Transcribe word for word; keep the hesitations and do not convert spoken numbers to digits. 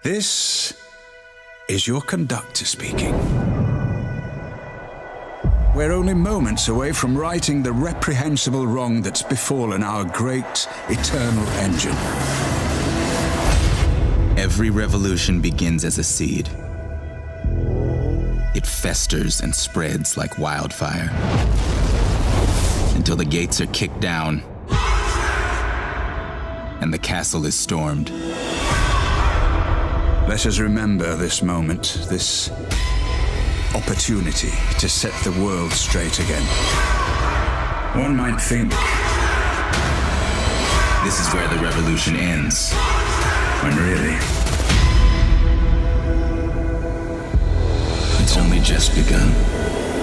This is your conductor speaking. We're only moments away from righting the reprehensible wrong that's befallen our great, eternal engine. Every revolution begins as a seed. It festers and spreads like wildfire until the gates are kicked down and the castle is stormed. Let us remember this moment, this opportunity to set the world straight again. One might think this is where the revolution ends. When really, it's only just begun.